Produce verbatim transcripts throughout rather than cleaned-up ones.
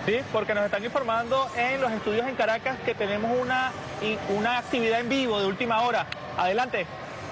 Sí, porque nos están informando en los estudios en Caracas que tenemos una, una actividad en vivo de última hora. Adelante.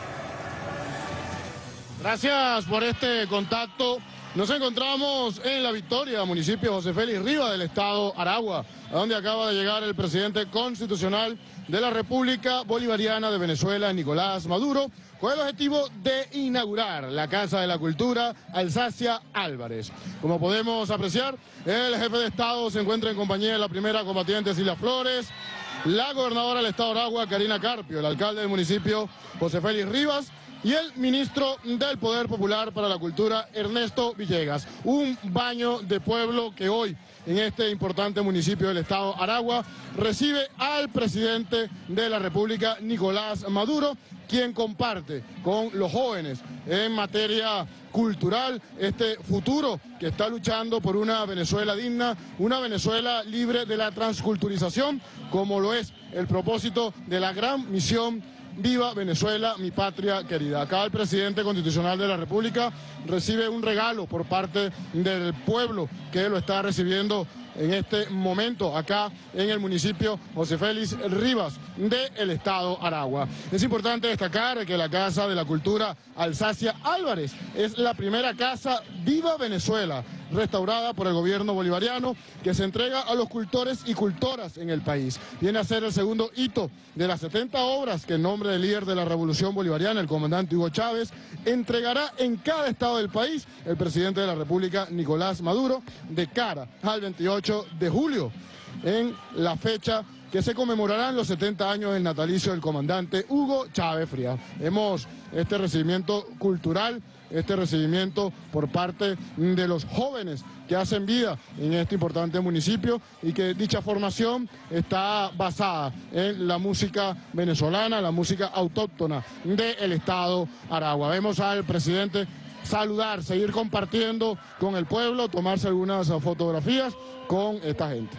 Gracias por este contacto. Nos encontramos en La Victoria, municipio José Félix Rivas del estado Aragua, a donde acaba de llegar el presidente constitucional de la República Bolivariana de Venezuela, Nicolás Maduro, con el objetivo de inaugurar la Casa de la Cultura Alsacia Álvarez. Como podemos apreciar, el jefe de Estado se encuentra en compañía de la primera combatiente Cilia Flores, la gobernadora del estado Aragua, Karina Carpio, el alcalde del municipio José Félix Rivas, y el ministro del Poder Popular para la Cultura, Ernesto Villegas. Un baño de pueblo que hoy, en este importante municipio del estado Aragua, recibe al presidente de la República, Nicolás Maduro, quien comparte con los jóvenes en materia cultural este futuro que está luchando por una Venezuela digna, una Venezuela libre de la transculturización, como lo es el propósito de la gran misión Viva Venezuela, mi patria querida. Acá el presidente constitucional de la República recibe un regalo por parte del pueblo que lo está recibiendo en este momento acá en el municipio José Félix Rivas del estado Aragua. Es importante destacar que la Casa de la Cultura Alsacia Álvarez es la primera casa Viva Venezuela restaurada por el gobierno bolivariano que se entrega a los cultores y cultoras en el país. Viene a ser el segundo hito de las setenta obras que en nombre del líder de la revolución bolivariana, el comandante Hugo Chávez, entregará en cada estado del país el presidente de la República, Nicolás Maduro, de cara al veintiocho de julio, en la fecha que se conmemorarán los setenta años del natalicio del comandante Hugo Chávez Frías. Hemos este recibimiento cultural, este recibimiento por parte de los jóvenes que hacen vida en este importante municipio y que dicha formación está basada en la música venezolana, la música autóctona del estado Aragua. Vemos al presidente saludar, seguir compartiendo con el pueblo, tomarse algunas fotografías con esta gente.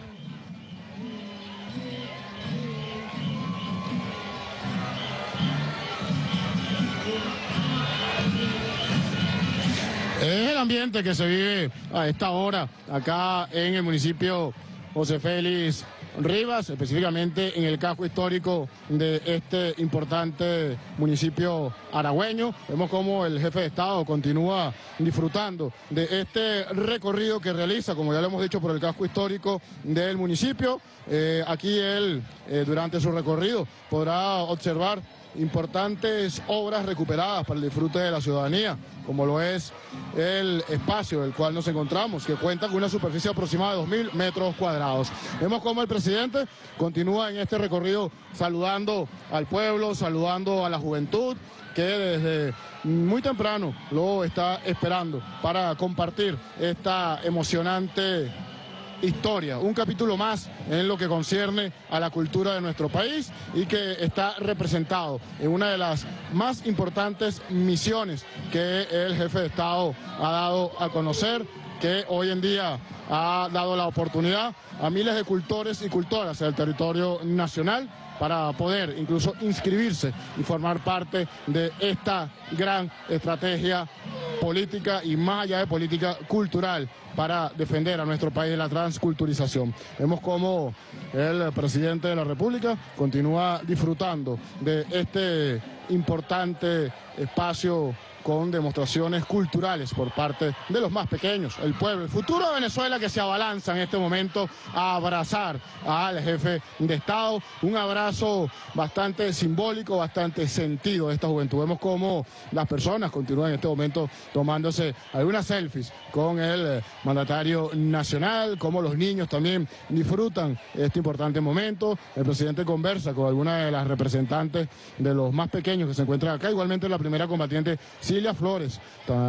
Es el ambiente que se vive a esta hora acá en el municipio José Félix Rivas, específicamente en el casco histórico de este importante municipio aragüeño. Vemos cómo el jefe de Estado continúa disfrutando de este recorrido que realiza, como ya lo hemos dicho, por el casco histórico del municipio. Eh, aquí él, eh, durante su recorrido, podrá observar importantes obras recuperadas para el disfrute de la ciudadanía, como lo es el espacio del cual nos encontramos, que cuenta con una superficie aproximada de dos mil metros cuadrados. Vemos cómo el presidente continúa en este recorrido saludando al pueblo, saludando a la juventud, que desde muy temprano lo está esperando para compartir esta emocionante historia, un capítulo más en lo que concierne a la cultura de nuestro país y que está representado en una de las más importantes misiones que el jefe de Estado ha dado a conocer, que hoy en día ha dado la oportunidad a miles de cultores y cultoras del territorio nacional para poder incluso inscribirse y formar parte de esta gran estrategia política y más allá de política cultural para defender a nuestro país de la transculturización. Vemos cómo el presidente de la República continúa disfrutando de este importante espacio con demostraciones culturales por parte de los más pequeños, el pueblo, el futuro de Venezuela, que se abalanza en este momento a abrazar al jefe de Estado. Un abrazo bastante simbólico, bastante sentido de esta juventud. Vemos cómo las personas continúan en este momento tomándose algunas selfies con el mandatario nacional, cómo los niños también disfrutan este importante momento. El presidente conversa con algunas de las representantes de los más pequeños que se encuentran acá. Igualmente la primera combatiente Cilia Flores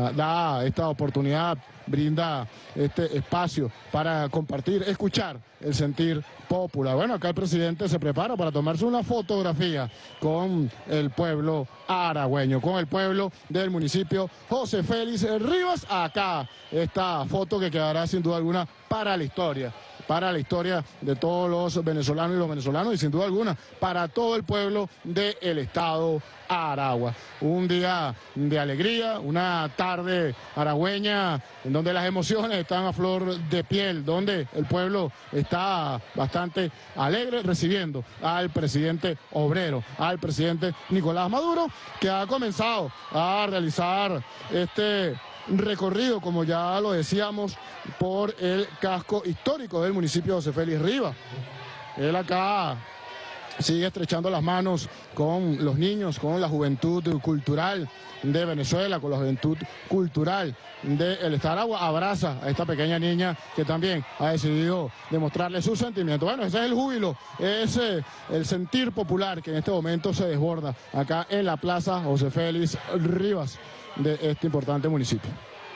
da esta oportunidad, brinda este espacio para compartir, escuchar el sentir popular. Bueno, acá el presidente se prepara para tomarse una fotografía con el pueblo aragüeño, con el pueblo del municipio José Félix Rivas. Acá esta foto que quedará sin duda alguna para la historia, para la historia de todos los venezolanos y los venezolanos y sin duda alguna para todo el pueblo del estado Aragua. Un día de alegría, una tarde aragüeña en donde las emociones están a flor de piel, donde el pueblo está bastante alegre recibiendo al presidente obrero, al presidente Nicolás Maduro, que ha comenzado a realizar este recorrido, como ya lo decíamos, por el casco histórico del municipio de José Félix Rivas. Él acá sigue estrechando las manos con los niños, con la juventud cultural de Venezuela, con la juventud cultural del estado de Aragua. Abraza a esta pequeña niña que también ha decidido demostrarle sus sentimientos. Bueno, ese es el júbilo, ese es el sentir popular que en este momento se desborda acá en la plaza José Félix Rivas de este importante municipio.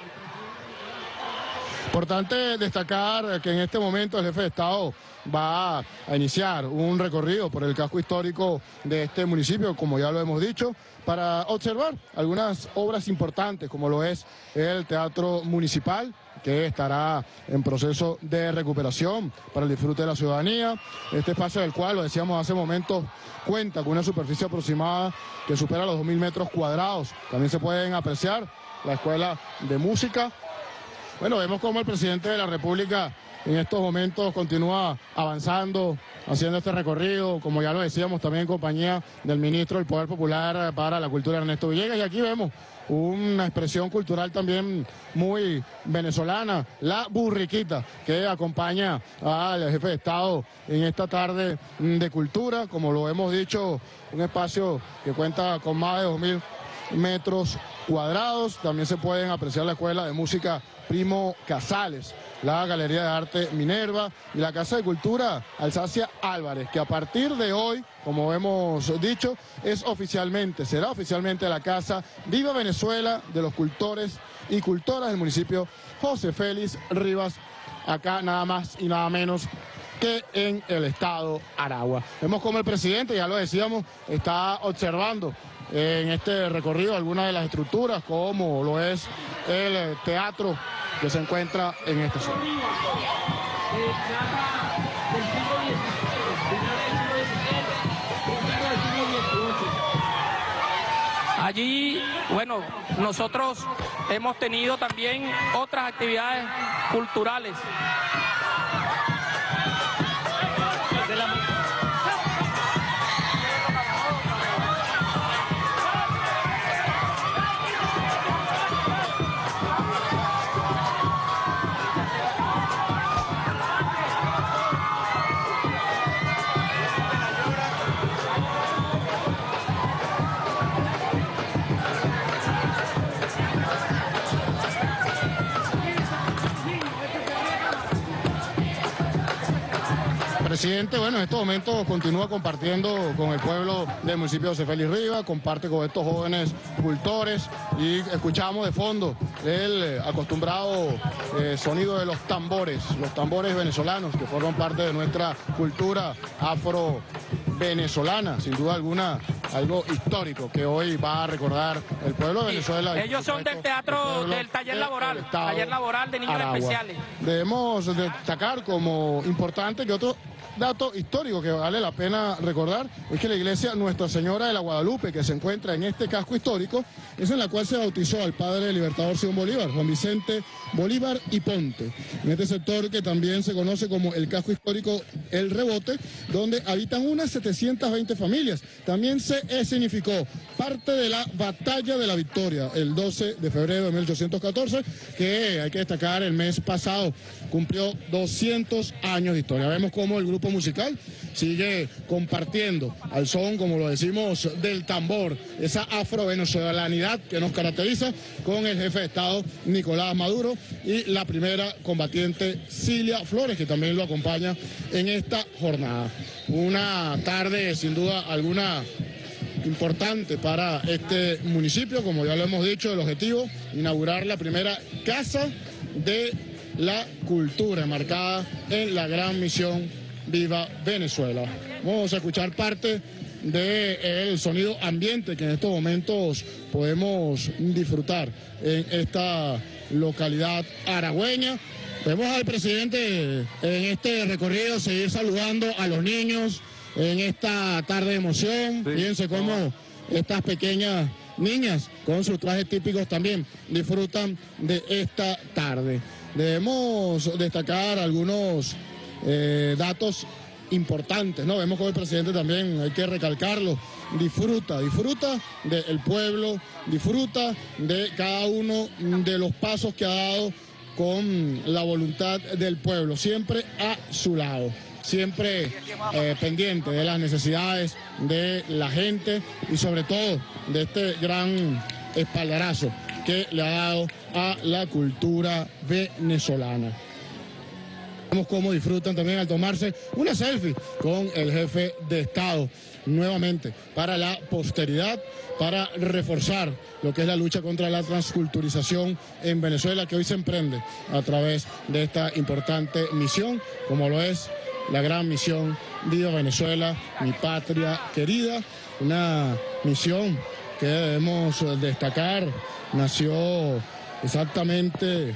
Importante destacar que en este momento el jefe de Estado va a iniciar un recorrido por el casco histórico de este municipio, como ya lo hemos dicho, para observar algunas obras importantes, como lo es el Teatro Municipal, que estará en proceso de recuperación para el disfrute de la ciudadanía. Este espacio del cual, lo decíamos hace momentos, cuenta con una superficie aproximada que supera los dos mil metros cuadrados. También se pueden apreciar la Escuela de Música. Bueno, vemos cómo el presidente de la República en estos momentos continúa avanzando, haciendo este recorrido, como ya lo decíamos, también en compañía del ministro del Poder Popular para la Cultura, Ernesto Villegas, y aquí vemos una expresión cultural también muy venezolana, la burriquita, que acompaña al jefe de Estado en esta tarde de cultura, como lo hemos dicho, un espacio que cuenta con más de dos mil metros cuadrados. También se pueden apreciar la Escuela de Música Primo Casales, la Galería de Arte Minerva y la Casa de Cultura Alsacia Álvarez, que a partir de hoy, como hemos dicho, es oficialmente, será oficialmente la Casa Viva Venezuela de los cultores y cultoras del municipio José Félix Rivas, acá nada más y nada menos que en el estado Aragua. Vemos como el presidente, ya lo decíamos, está observando en este recorrido algunas de las estructuras, como lo es el teatro que se encuentra en esta zona. Allí, bueno, nosotros hemos tenido también otras actividades culturales. Presidente, bueno, en estos momentos continúa compartiendo con el pueblo del municipio de José Félix Rivas, comparte con estos jóvenes cultores y escuchamos de fondo el acostumbrado eh, sonido de los tambores, los tambores venezolanos que forman parte de nuestra cultura afro-venezolana, sin duda alguna, algo histórico que hoy va a recordar el pueblo de Venezuela. Ellos son del teatro, del taller laboral, del taller laboral de niños Aragua. Especiales. Debemos destacar como importante que otro dato histórico que vale la pena recordar es que la iglesia Nuestra Señora de la Guadalupe, que se encuentra en este casco histórico, es en la cual se bautizó al padre libertador Simón Bolívar, Juan Vicente Bolívar y Ponte. En este sector que también se conoce como el casco histórico El Rebote, donde habitan unas setecientas veinte familias. También se significó parte de la Batalla de la Victoria, el doce de febrero de mil ochocientos catorce, que hay que destacar el mes pasado cumplió doscientos años de historia. Vemos cómo el grupo musical sigue compartiendo al son, como lo decimos, del tambor, esa afro-venezolanidad que nos caracteriza, con el jefe de Estado Nicolás Maduro y la primera combatiente Cilia Flores, que también lo acompaña en esta jornada. Una tarde sin duda alguna importante para este municipio, como ya lo hemos dicho, el objetivo, inaugurar la primera Casa de la Cultura, marcada en la gran misión Viva Venezuela. Vamos a escuchar parte del sonido ambiente que en estos momentos podemos disfrutar en esta localidad aragüeña Vemos al presidente en este recorrido seguir saludando a los niños en esta tarde de emoción. Sí. Fíjense cómo estas pequeñas niñas con sus trajes típicos también disfrutan de esta tarde. Debemos destacar algunos eh, datos importantes, ¿no? Vemos como el presidente también, hay que recalcarlo, disfruta, disfruta del pueblo, disfruta de cada uno de los pasos que ha dado con la voluntad del pueblo, siempre a su lado, siempre eh, pendiente de las necesidades de la gente y sobre todo de este gran espaldarazo que le ha dado a la cultura venezolana. Vemos cómo disfrutan también al tomarse una selfie con el jefe de Estado, nuevamente para la posteridad, para reforzar lo que es la lucha contra la transculturización en Venezuela, que hoy se emprende a través de esta importante misión, como lo es la gran misión Viva Venezuela, mi patria querida, una misión que debemos destacar, nació exactamente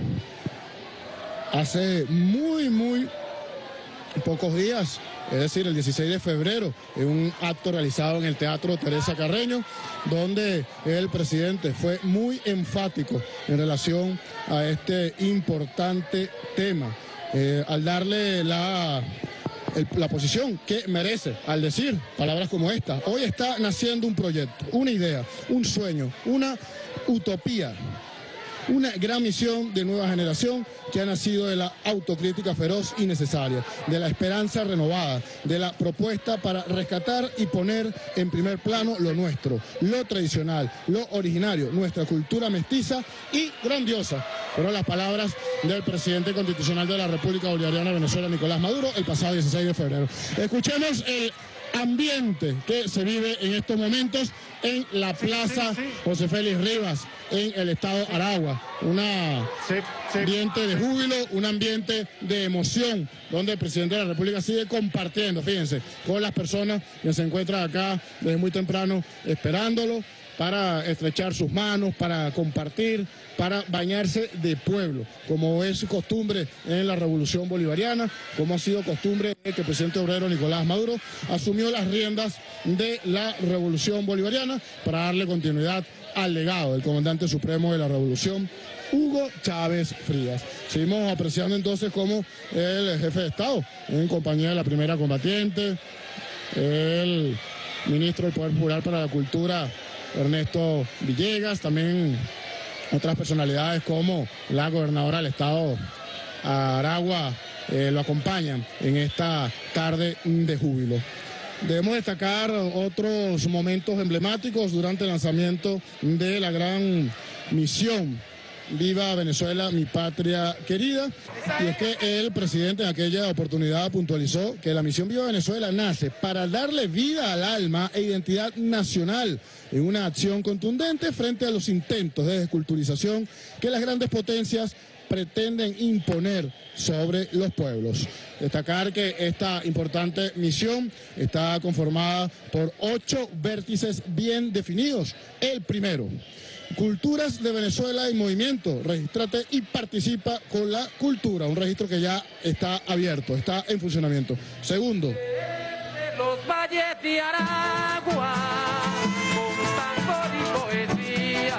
hace muy, muy pocos días, es decir, el dieciséis de febrero, en un acto realizado en el Teatro Teresa Carreño, donde el presidente fue muy enfático en relación a este importante tema, eh, al darle la, el, la posición que merece, al decir palabras como esta. Hoy está naciendo un proyecto, una idea, un sueño, una utopía, una gran misión de nueva generación que ha nacido de la autocrítica feroz y necesaria, de la esperanza renovada, de la propuesta para rescatar y poner en primer plano lo nuestro, lo tradicional, lo originario, nuestra cultura mestiza y grandiosa. Fueron las palabras del presidente constitucional de la República Bolivariana de Venezuela, Nicolás Maduro, el pasado dieciséis de febrero. Escuchemos el ambiente que se vive en estos momentos en la Plaza sí, sí, sí. José Félix Rivas, en el estado Aragua. Un sí, sí. ambiente de júbilo, un ambiente de emoción, donde el presidente de la República sigue compartiendo, fíjense, con las personas que se encuentran acá desde muy temprano esperándolo, para estrechar sus manos, para compartir, para bañarse de pueblo, como es costumbre en la Revolución Bolivariana, como ha sido costumbre que el presidente obrero Nicolás Maduro asumió las riendas de la Revolución Bolivariana para darle continuidad al legado del comandante supremo de la Revolución, Hugo Chávez Frías. Seguimos apreciando entonces cómo el jefe de Estado, en compañía de la primera combatiente, el ministro del Poder Popular para la Cultura, Ernesto Villegas, también otras personalidades como la gobernadora del estado Aragua eh, lo acompañan en esta tarde de júbilo. Debemos destacar otros momentos emblemáticos durante el lanzamiento de la gran misión Viva Venezuela, mi patria querida. Y es que el presidente en aquella oportunidad puntualizó que la misión Viva Venezuela nace para darle vida al alma e identidad nacional en una acción contundente frente a los intentos de desculturización que las grandes potencias pretenden imponer sobre los pueblos. Destacar que esta importante misión está conformada por ocho vértices bien definidos. El primero: Culturas de Venezuela en movimiento. Regístrate y participa con la cultura. Un registro que ya está abierto, está en funcionamiento. Segundo: Los valles de Aragua, con tambor y poesía,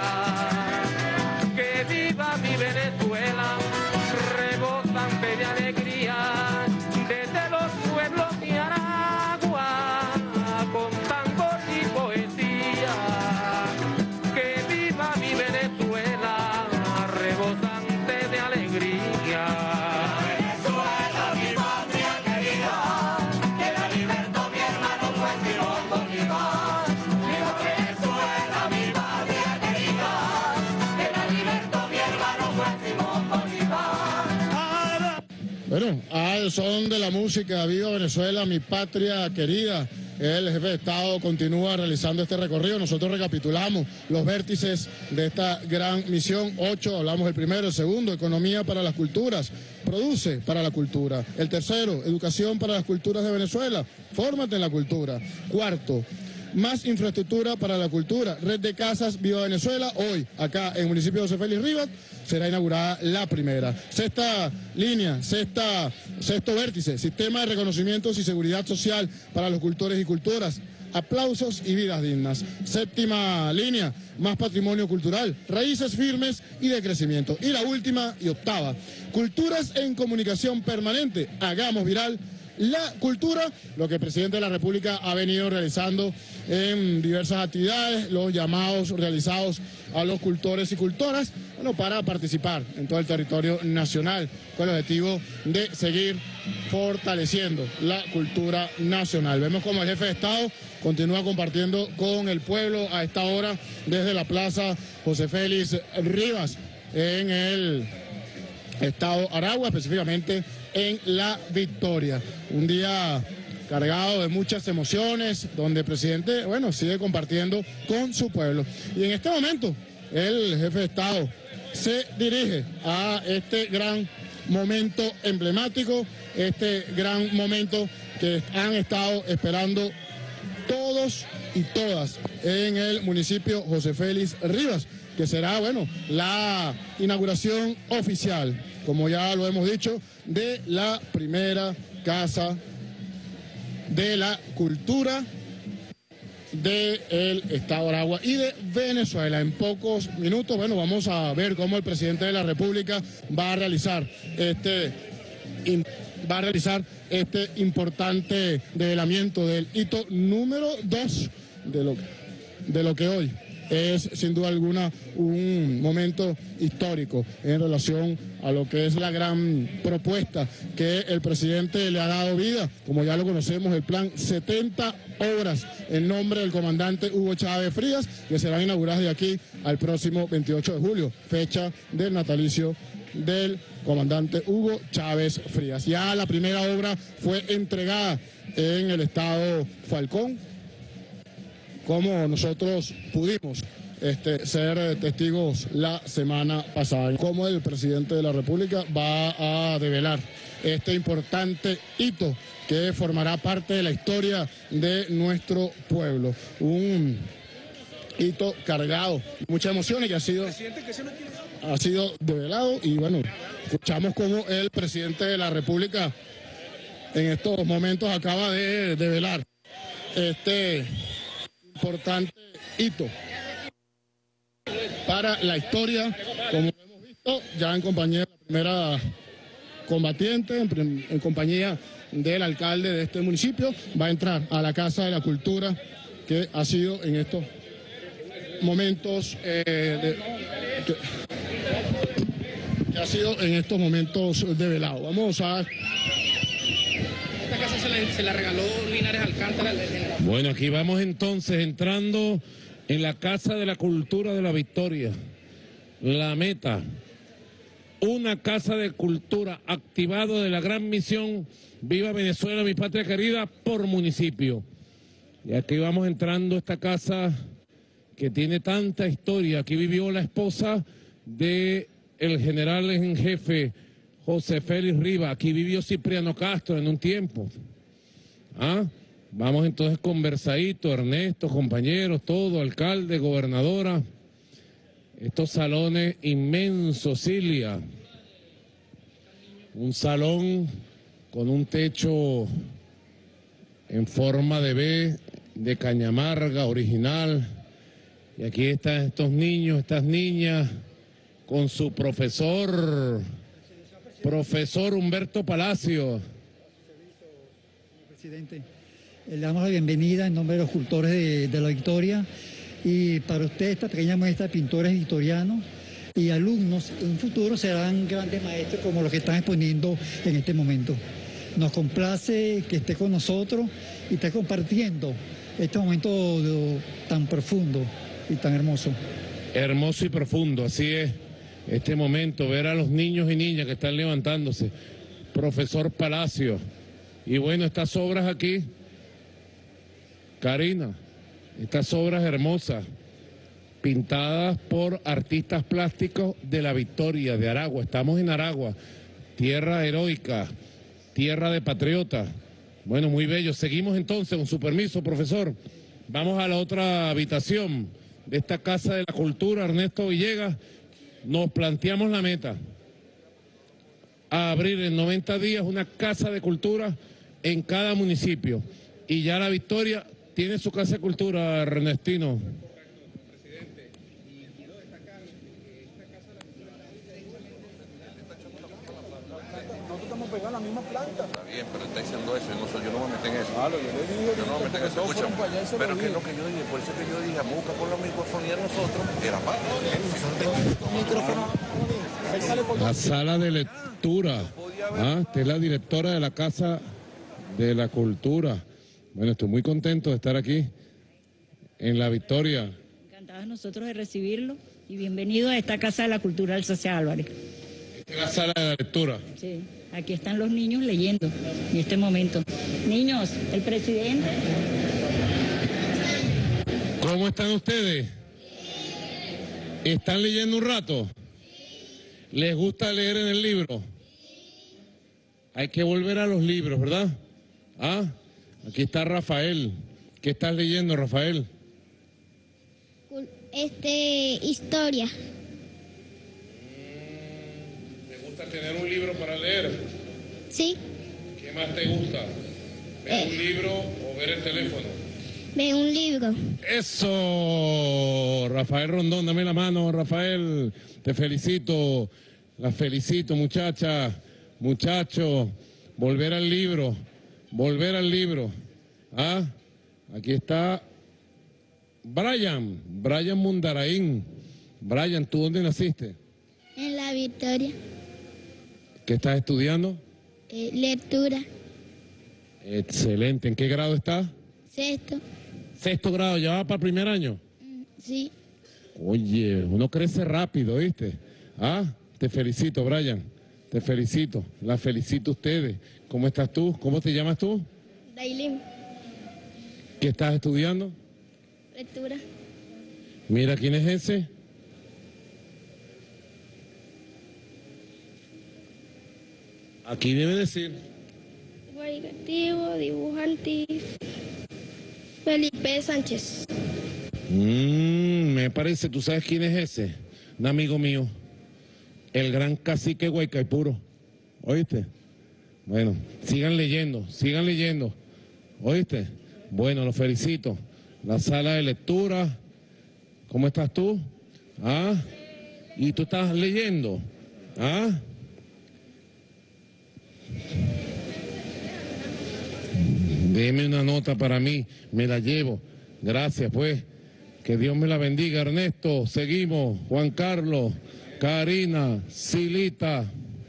que viva mi Venezuela, rebosante de alegría, desde los pueblos de Aragua, con tambor y poesía. Mi Venezuela, rebosante de alegría. Venezuela, mi patria querida, que la libertó mi hermano fue Simón Bolívar. Viva Venezuela, mi patria querida, que la libertó mi hermano fue Simón Bolívar. Bueno, al son de la música, viva Venezuela, mi patria querida. El jefe de Estado continúa realizando este recorrido. Nosotros recapitulamos los vértices de esta gran misión. Ocho, hablamos del primero. El segundo, economía para las culturas. Produce para la cultura. El tercero, educación para las culturas de Venezuela. Fórmate en la cultura. Cuarto, más infraestructura para la cultura, red de casas Viva Venezuela. Hoy, acá en el municipio de José Félix Rivas, será inaugurada la primera. Sexta línea, sexta, sexto vértice, sistema de reconocimientos y seguridad social para los cultores y cultoras. Aplausos y vidas dignas. Séptima línea, más patrimonio cultural, raíces firmes y de crecimiento. Y la última y octava, culturas en comunicación permanente. Hagamos viral la cultura, lo que el presidente de la República ha venido realizando en diversas actividades, los llamados realizados a los cultores y cultoras, bueno, para participar en todo el territorio nacional, con el objetivo de seguir fortaleciendo la cultura nacional. Vemos como el jefe de Estado continúa compartiendo con el pueblo a esta hora desde la Plaza José Félix Rivas en el estado Aragua, específicamente en La Victoria. Un día cargado de muchas emociones, donde el presidente, bueno, sigue compartiendo con su pueblo. Y en este momento, el jefe de Estado se dirige a este gran momento emblemático, este gran momento que han estado esperando todos y todas en el municipio José Félix Rivas, que será, bueno, la inauguración oficial, como ya lo hemos dicho, de la primera casa de la cultura del Estado de Aragua y de Venezuela. En pocos minutos, bueno, vamos a ver cómo el presidente de la República va a realizar este, va a realizar este importante develamiento del hito número dos de lo, de lo que hoy es sin duda alguna un momento histórico en relación a lo que es la gran propuesta que el presidente le ha dado vida, como ya lo conocemos, el plan setenta obras en nombre del comandante Hugo Chávez Frías, que serán inauguradas de aquí al próximo veintiocho de julio, fecha del natalicio del comandante Hugo Chávez Frías. Ya la primera obra fue entregada en el estado Falcón, como nosotros pudimos este, ser testigos la semana pasada, como el presidente de la República va a develar este importante hito que formará parte de la historia de nuestro pueblo. Un hito cargado de muchas emociones que ha sido, ha sido develado, y bueno, escuchamos como el presidente de la República en estos momentos acaba de develar este importante hito para la historia, como hemos visto, ya en compañía de la primera combatiente, en, en compañía del alcalde de este municipio, va a entrar a la Casa de la Cultura, que ha sido en estos momentos eh, de, que, que ha sido en estos momentos develado. Vamos a... Esta casa se la, se la regaló Linares Alcántara. Bueno, aquí vamos entonces entrando en la Casa de la Cultura de la Victoria. La meta, una casa de cultura activado de la gran misión Viva Venezuela, mi patria querida, por municipio. Y aquí vamos entrando a esta casa que tiene tanta historia. Aquí vivió la esposa de el general en jefe José Félix Rivas. Aquí vivió Cipriano Castro en un tiempo. ¿Ah? Vamos entonces conversadito, Ernesto, compañeros, todo, alcalde, gobernadora. Estos salones inmensos, Cilia. Un salón con un techo en forma de B, de cañamarga, original. Y aquí están estos niños, estas niñas, con su profesor, profesor Humberto Palacio. Presidente, le damos la bienvenida en nombre de los cultores de, de la Victoria, y para usted esta pequeña muestra de pintores victorianos y alumnos en un futuro serán grandes maestros como los que están exponiendo en este momento. Nos complace que esté con nosotros y esté compartiendo este momento de, tan profundo y tan hermoso. Hermoso y profundo, así es. Este momento, ver a los niños y niñas que están levantándose. Profesor Palacio. Y bueno, estas obras aquí, Karina, estas obras hermosas, pintadas por artistas plásticos de la Victoria, de Aragua. Estamos en Aragua, tierra heroica, tierra de patriotas. Bueno, muy bello. Seguimos entonces, con su permiso, profesor. Vamos a la otra habitación de esta Casa de la Cultura, Ernesto Villegas. Nos planteamos la meta, a abrir en noventa días una Casa de Cultura en cada municipio. Y ya La Victoria tiene su Casa de Cultura, Ernestino. Pegar la misma planta. Está bien, pero está diciendo eso, yo no, soy, yo no me metí en eso. Claro, yo le dije, yo no me metí en eso, escucha, pero lo que es lo que yo dije, por eso que yo dije, busca por la microfonía de nosotros, era para la sala de lectura. Ah, esta es la directora de la Casa de la Cultura. Bueno, estoy muy contento de estar aquí en La Victoria. Encantados nosotros de recibirlo y bienvenido a esta Casa de la Cultura del Socia Álvarez. Esta es la sala de la lectura. Sí, aquí están los niños leyendo en este momento. Niños, el presidente. ¿Cómo están ustedes? ¿Están leyendo un rato? ¿Les gusta leer en el libro? Hay que volver a los libros, ¿verdad? Ah, aquí está Rafael. ¿Qué estás leyendo, Rafael? Este, historia. ¿Te gusta tener un libro para leer? Sí. ¿Qué más te gusta? ¿Ver eh. un libro o ver el teléfono? Ver un libro. ¡Eso! Rafael Rondón, dame la mano, Rafael. Te felicito. La felicito, muchacha, muchacho. Volver al libro. Volver al libro. Ah, aquí está Brian. Brian Mundaraín. Brian, ¿tú dónde naciste? En La Victoria. ¿Qué estás estudiando? Eh, lectura. Excelente. ¿En qué grado estás? Sexto. Sexto grado, ¿ya va para el primer año? Sí. Oye, uno crece rápido, ¿viste? Ah, te felicito, Brian. Te felicito. La felicito a ustedes. ¿Cómo estás tú? ¿Cómo te llamas tú? Dailin. ¿Qué estás estudiando? Lectura. Mira, ¿quién es ese? Aquí debe decir. Educativo, dibujante. Felipe Sánchez. Mm, me parece, ¿tú sabes quién es ese? Un amigo mío. El gran cacique Guaycaipuro. ¿Oíste? Bueno, sigan leyendo, sigan leyendo. ¿Oíste? Bueno, los felicito. La sala de lectura. ¿Cómo estás tú? ¿Ah? ¿Y tú estás leyendo? ¿Ah? Deme una nota para mí, me la llevo. Gracias, pues. Que Dios me la bendiga, Ernesto. Seguimos. Juan Carlos, Karina, Silita.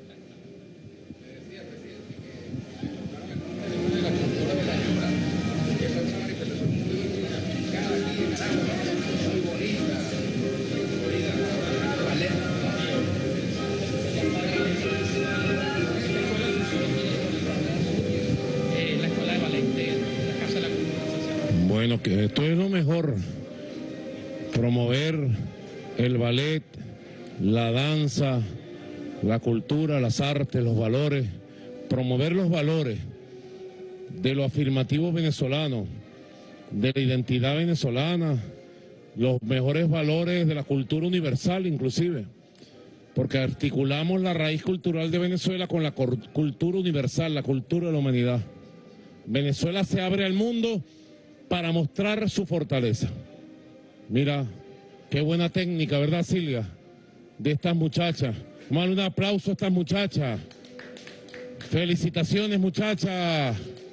Bueno, que esto es lo mejor, promover el ballet, la danza, la cultura, las artes, los valores, promover los valores de lo afirmativo venezolano, de la identidad venezolana, los mejores valores de la cultura universal inclusive, porque articulamos la raíz cultural de Venezuela con la cultura universal, la cultura de la humanidad. Venezuela se abre al mundo para mostrar su fortaleza. Mira, qué buena técnica, ¿verdad, Silvia? De estas muchachas. Vamos a darle un aplauso a estas muchachas. Felicitaciones, muchachas.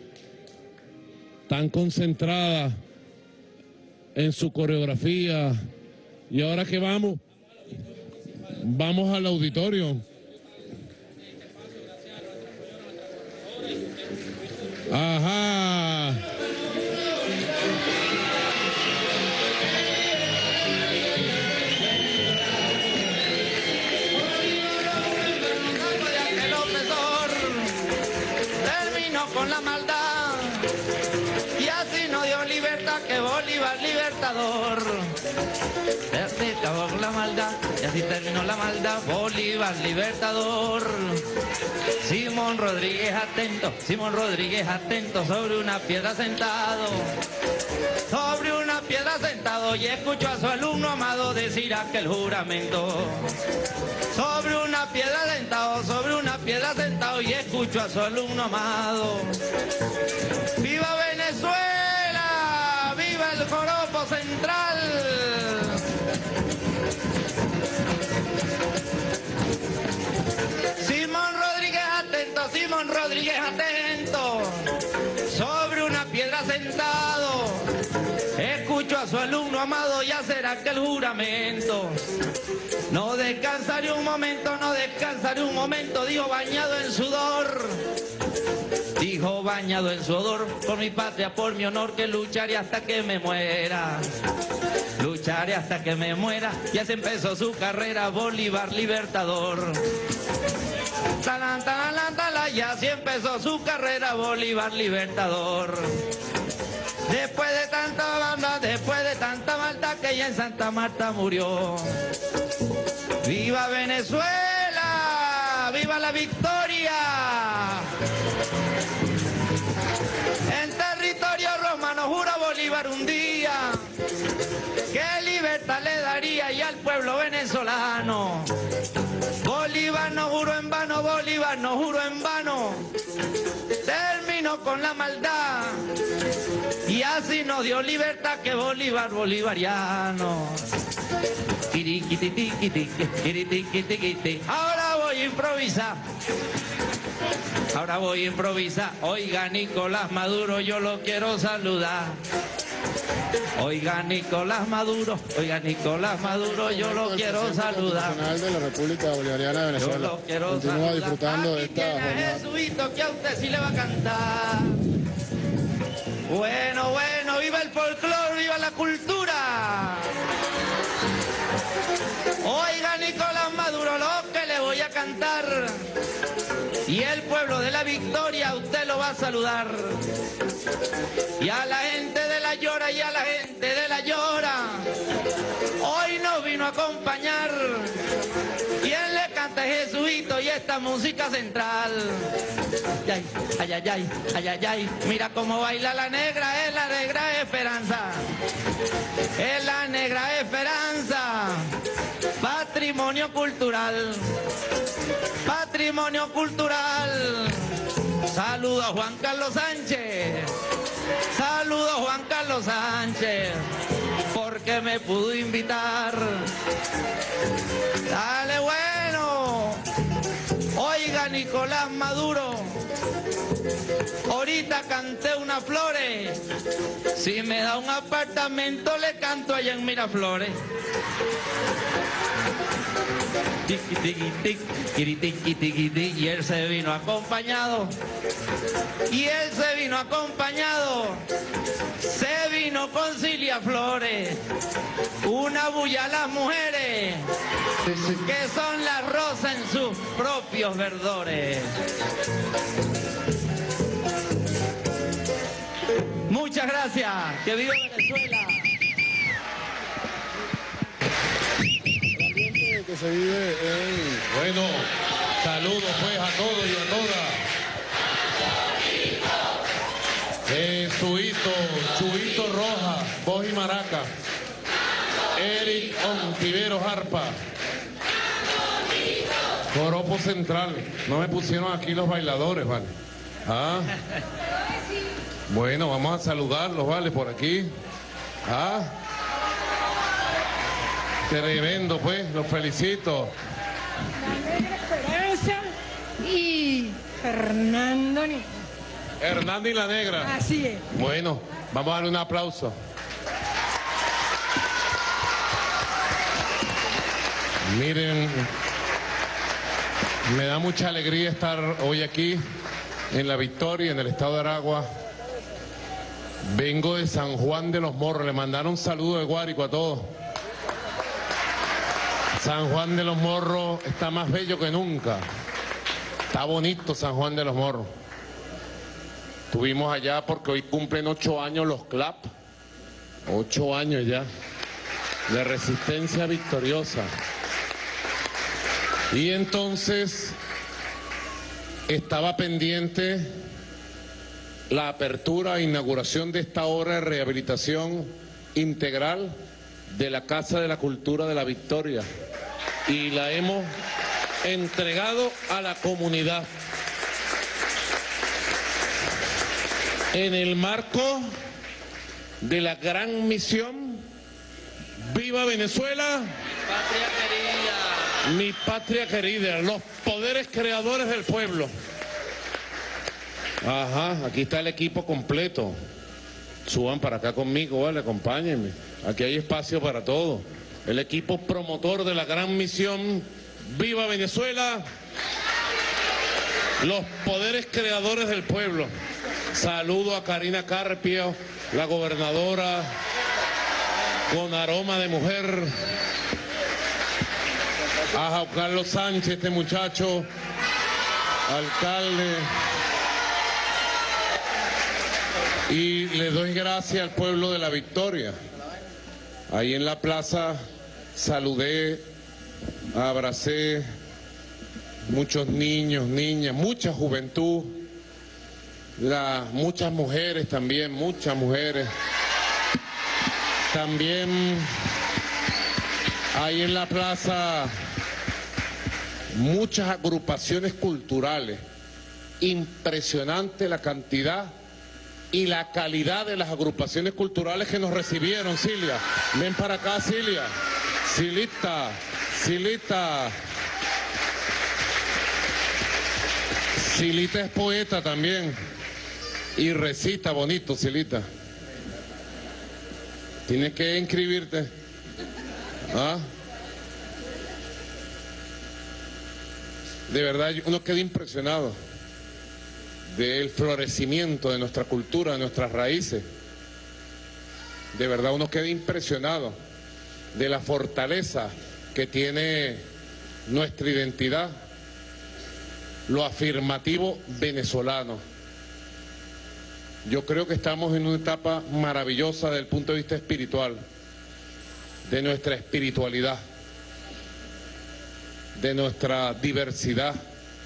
Tan concentradas en su coreografía. Y ahora que vamos, vamos al auditorio. Ajá. Con la maldad Y así nos dio libertad que Bolívar libertador. Se acabó la maldad y así terminó la maldad, Bolívar libertador. Simón Rodríguez atento, Simón Rodríguez atento, sobre una piedra sentado. Sobre una piedra sentado y escuchó a su alumno amado decir aquel juramento. Sobre una piedra sentado, sobre una piedra sentado y escuchó a su alumno amado. ¡Viva Venezuela! ¡Viva el joropo central! Simón Rodríguez atento, Simón Rodríguez atento, sobre una piedra sentado, escucho a su alumno amado y hacer aquel juramento. No descansaré un momento, no descansaré un momento, dijo bañado en sudor. Dijo bañado en sudor, por mi patria, por mi honor, que lucharé hasta que me muera. Lucharé hasta que me muera, y así empezó su carrera, Bolívar libertador. Talán, talán, talán, y así empezó su carrera, Bolívar libertador. Después de tanta banda, después de tanta maldad, que ella en Santa Marta murió. ¡Viva Venezuela! ¡Viva la victoria! En territorio romano jura Bolívar un día que libertad le daría y al pueblo venezolano. Bolívar no juró en vano, Bolívar no juró en vano. Terminó con la maldad y así nos dio libertad que Bolívar bolivariano. Ahora voy a improvisar. Ahora voy a improvisar. Oiga, Nicolás Maduro, yo lo quiero saludar. Oiga, Nicolás Maduro, oiga, Nicolás Maduro, yo lo quiero saludar. De la República Bolivariana de Venezuela. Yo lo quiero Continúa saludar. disfrutando de Aquí esta tiene a jornada. Jesuito, que a usted sí le va a cantar. Bueno, bueno, viva el folclore, viva la cultura. Oiga, Nicolás Maduro, lo que le voy a cantar. Y el pueblo de la victoria usted lo va a saludar. Y a la gente de la Llora y a la gente de la Llora, hoy nos vino a acompañar. ¿Quién le canta? Jesuito y esta música central. Ay, ay, ay, ay, ay, ay, ay. Mira cómo baila la negra, es la negra Esperanza. Es la negra Esperanza. Patrimonio cultural. Patrimonio cultural. Saludo a Juan Carlos Sánchez. Saludo a Juan Carlos Sánchez, porque me pudo invitar. Dale, bueno. Oiga, Nicolás Maduro, ahorita canté unas flores. Si me da un apartamento, le canto allá en Miraflores. Tiqui, tiqui, tiqui, tiqui, tiqui, tiqui, tiqui. Y él se vino acompañado. Y él se vino acompañado. Se vino con Cilia Flores. Una bulla a las mujeres, que son las rosas en sus propios verdores. Muchas gracias. Que viva Venezuela. Que se vive en... Bueno, saludos pues a todos y a todas. Jesuito, Chuito Roja, voz y maraca. Eric Ontiveros, arpa. Joropo central. No me pusieron aquí los bailadores, ¿vale? Ah. Bueno, vamos a saludarlos, ¿vale? Por aquí. Ah. Tremendo, pues, los felicito. La Negra Esperanza y Fernando Ni. Hernando y la Negra. Así es. Bueno, vamos a darle un aplauso. Miren, me da mucha alegría estar hoy aquí en La Victoria, en el estado de Aragua. Vengo de San Juan de los Morros, le mandaron un saludo de Guárico a todos. San Juan de los Morros está más bello que nunca. Está bonito San Juan de los Morros. Estuvimos allá porque hoy cumplen ocho años los C L A P. Ocho años ya de resistencia victoriosa. Y entonces estaba pendiente la apertura e inauguración de esta obra de rehabilitación integral de la Casa de la Cultura de la Victoria. Y la hemos entregado a la comunidad. En el marco de la gran misión ¡Viva Venezuela! Patria querida. Mi patria querida, los poderes creadores del pueblo. Ajá, aquí está el equipo completo. Suban para acá conmigo, vale, acompáñenme. Aquí hay espacio para todo. El equipo promotor de la gran misión ¡Viva Venezuela! Los poderes creadores del pueblo. Saludo a Karina Carpio, la gobernadora con aroma de mujer. A Juan Carlos Sánchez, este muchacho, alcalde. Y le doy gracias al pueblo de la Victoria. Ahí en la plaza saludé, abracé muchos niños, niñas, mucha juventud, la, muchas mujeres también, muchas mujeres. También ahí en la plaza muchas agrupaciones culturales. Impresionante la cantidad y la calidad de las agrupaciones culturales que nos recibieron. Silvia, ven para acá, Silvia. Silita, Silita. Silita es poeta también y recita bonito, Silita. Tienes que inscribirte. ¿Ah? De verdad, uno queda impresionado del florecimiento de nuestra cultura, de nuestras raíces. De verdad uno queda impresionado de la fortaleza que tiene nuestra identidad, lo afirmativo venezolano. Yo creo que estamos en una etapa maravillosa desde el punto de vista espiritual, de nuestra espiritualidad, de nuestra diversidad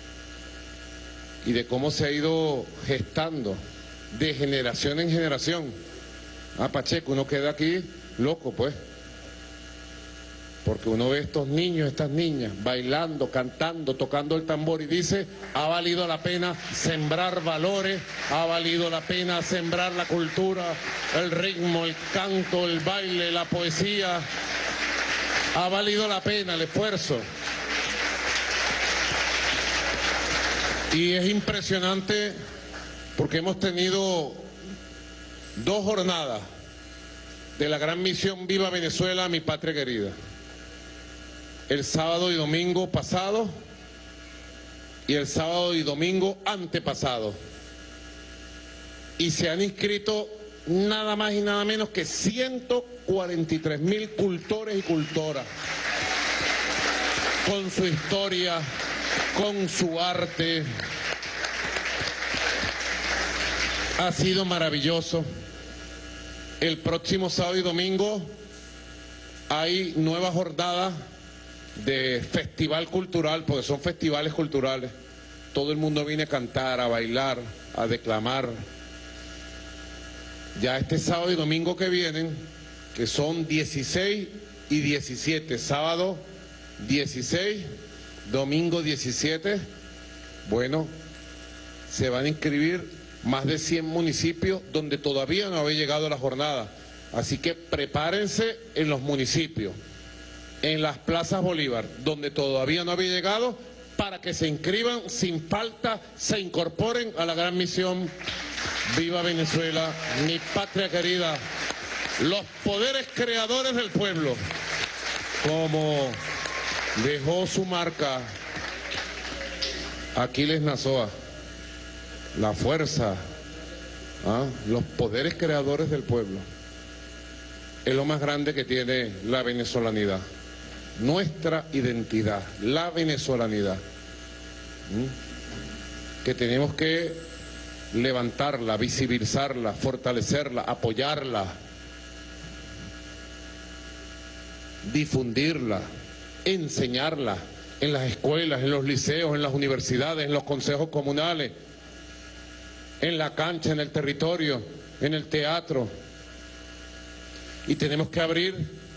y de cómo se ha ido gestando de generación en generación. Ah, Pacheco, uno queda aquí loco, pues, porque uno ve estos niños, estas niñas, bailando, cantando, tocando el tambor y dice, ha valido la pena sembrar valores, ha valido la pena sembrar la cultura, el ritmo, el canto, el baile, la poesía, ha valido la pena el esfuerzo. Y es impresionante porque hemos tenido dos jornadas de la gran misión Viva Venezuela, mi patria querida. El sábado y domingo pasado y el sábado y domingo antepasado. Y se han inscrito nada más y nada menos que ciento cuarenta y tres mil cultores y cultoras, con su historia, con su arte. Ha sido maravilloso. El próximo sábado y domingo hay nueva jornada de festival cultural, porque son festivales culturales. Todo el mundo viene a cantar, a bailar, a declamar. Ya este sábado y domingo que vienen, que son dieciséis y diecisiete, sábado dieciséis, domingo diecisiete, bueno, se van a inscribir más de cien municipios donde todavía no había llegado la jornada. Así que prepárense en los municipios, en las plazas Bolívar, donde todavía no había llegado, para que se inscriban sin falta, se incorporen a la gran misión Viva Venezuela, mi patria querida, los poderes creadores del pueblo, como dejó su marca Aquiles Nazoa, la fuerza, ¿ah? Los poderes creadores del pueblo. Es lo más grande que tiene la venezolanidad, nuestra identidad, la venezolanidad, ¿Mm? que tenemos que levantarla, visibilizarla, fortalecerla, apoyarla, difundirla, enseñarla en las escuelas, en los liceos, en las universidades, en los consejos comunales, en la cancha, en el territorio, en el teatro. Y tenemos que abrir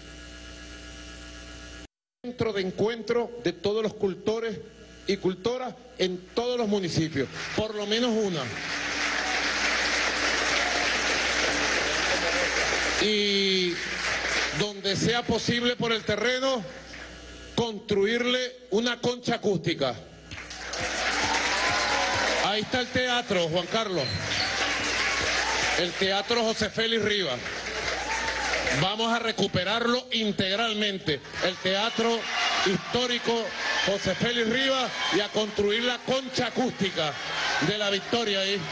centro de encuentro de todos los cultores y cultoras en todos los municipios, por lo menos una. Y donde sea posible por el terreno, construirle una concha acústica. Ahí está el teatro, Juan Carlos. El Teatro José Félix Rivas. Vamos a recuperarlo integralmente. El Teatro Histórico José Félix Rivas, y a construir la concha acústica de la Victoria ahí.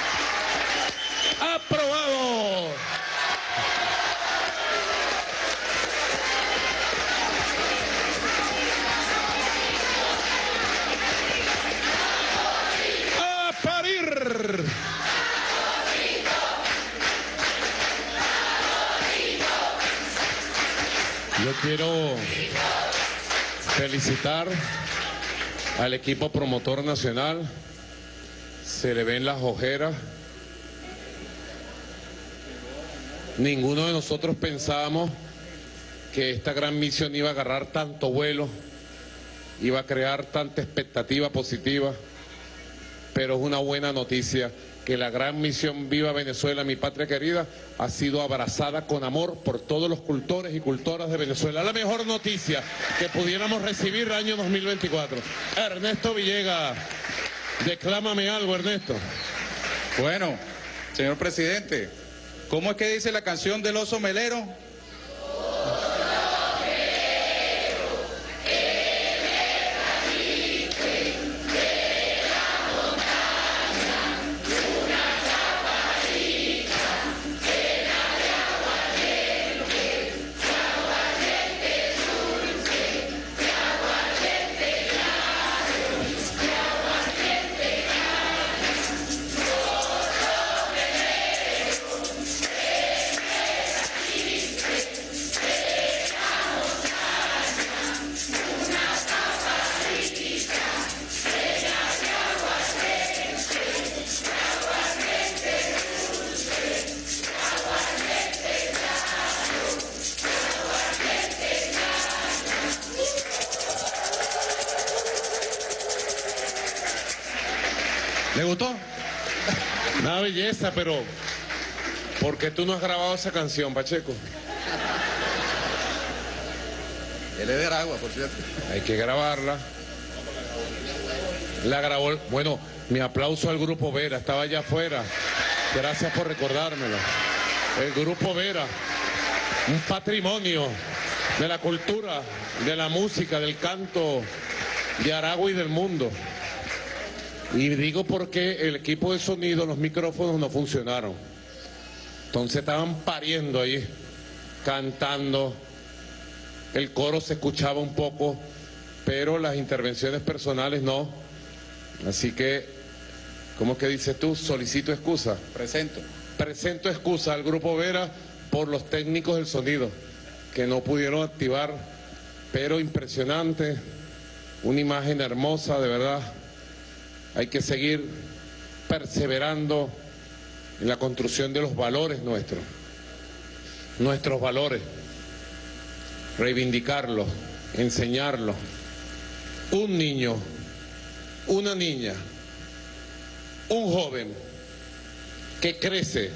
¡Aprobado! ¡A parir! Yo quiero felicitar al equipo promotor nacional. Se le ven las ojeras. Ninguno de nosotros pensábamos que esta gran misión iba a agarrar tanto vuelo, iba a crear tanta expectativa positiva, pero es una buena noticia que la gran misión Viva Venezuela, mi patria querida, ha sido abrazada con amor por todos los cultores y cultoras de Venezuela. La mejor noticia que pudiéramos recibir el año dos mil veinticuatro. Ernesto Villegas, declámame algo, Ernesto. Bueno, señor presidente, ¿cómo es que dice la canción del oso melero? ¿Le gustó? Una belleza, pero ¿por qué tú no has grabado esa canción, Pacheco? Él es de Aragua, por cierto. Hay que grabarla. La grabó, bueno, mi aplauso al Grupo Vera, estaba allá afuera. Gracias por recordármelo. El Grupo Vera, un patrimonio de la cultura, de la música, del canto de Aragua y del mundo. Y digo porque el equipo de sonido, los micrófonos no funcionaron. Entonces estaban pariendo ahí, cantando. El coro se escuchaba un poco, pero las intervenciones personales no. Así que, ¿cómo que dices tú? Solicito excusa. Presento. Presento excusa al Grupo Vera por los técnicos del sonido, que no pudieron activar, pero impresionante, una imagen hermosa, de verdad. Hay que seguir perseverando en la construcción de los valores nuestros, nuestros valores, reivindicarlos, enseñarlos. Un niño, una niña, un joven que crece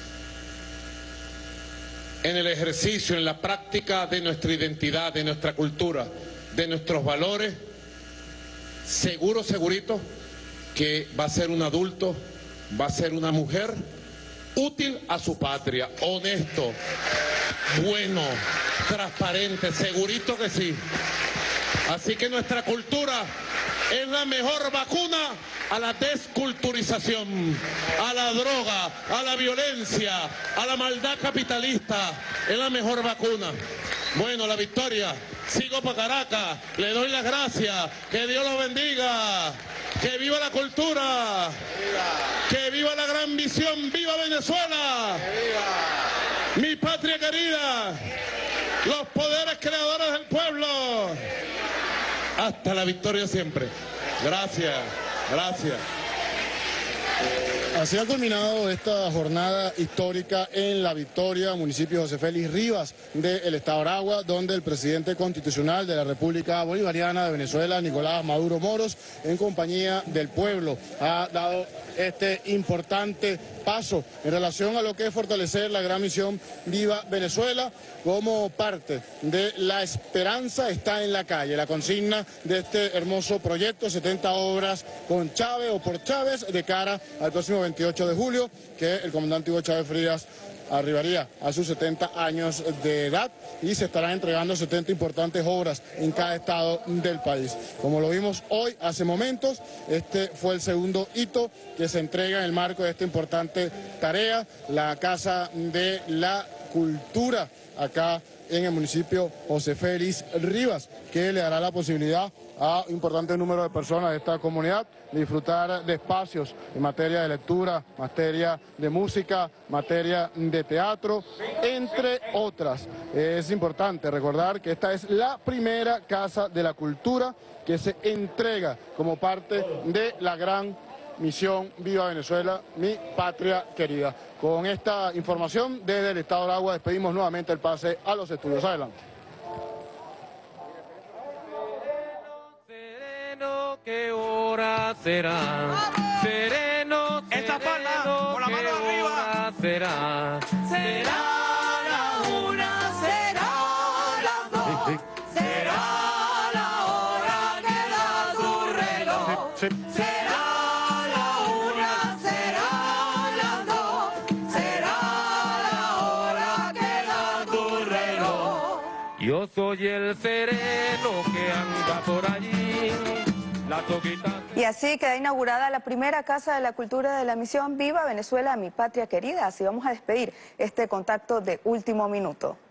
en el ejercicio, en la práctica de nuestra identidad, de nuestra cultura, de nuestros valores, seguro, segurito, que va a ser un adulto, va a ser una mujer útil a su patria, honesto, bueno, transparente, segurito que sí. Así que nuestra cultura es la mejor vacuna a la desculturización, a la droga, a la violencia, a la maldad capitalista. Es la mejor vacuna. Bueno, la Victoria, sigo para Caracas, le doy las gracias, que Dios los bendiga. ¡Que viva la cultura! ¡Que viva la gran visión! ¡Viva Venezuela! ¡Mi patria querida! ¡Los poderes creadores del pueblo! Hasta la victoria siempre. Gracias, gracias. Así ha culminado esta jornada histórica en La Victoria, municipio José Félix Rivas del Estado Aragua, donde el presidente constitucional de la República Bolivariana de Venezuela, Nicolás Maduro Moros, en compañía del pueblo, ha dado este importante paso en relación a lo que es fortalecer la gran misión Viva Venezuela como parte de la esperanza está en la calle, la consigna de este hermoso proyecto, setenta obras con Chávez o por Chávez de cara al próximo veintiocho de julio, que el comandante Hugo Chávez Frías arribaría a sus setenta años de edad y se estarán entregando setenta importantes obras en cada estado del país. Como lo vimos hoy, hace momentos, este fue el segundo hito que se entrega en el marco de esta importante tarea, la Casa de la Cultura, acá en el municipio José Félix Rivas, que le dará la posibilidad a un importante número de personas de esta comunidad de disfrutar de espacios en materia de lectura, materia de música, materia de teatro, entre otras. Es importante recordar que esta es la primera Casa de la Cultura que se entrega como parte de la gran misión Viva Venezuela, mi patria querida. Con esta información desde el Estado de Aragua despedimos nuevamente el pase a los estudios. Adelante. Sereno, ¿qué hora será? Sereno, Esta palma, con la mano arriba. Será, Será la una, será las dos, será la hora que da tu reloj. Sí, sí. Será la una, será las dos, será la hora que da tu reloj. yo soy el sereno que anda por allí, la toquita. Y así queda inaugurada la primera Casa de la Cultura de la misión Viva Venezuela, mi patria querida. Así vamos a despedir este contacto de último minuto.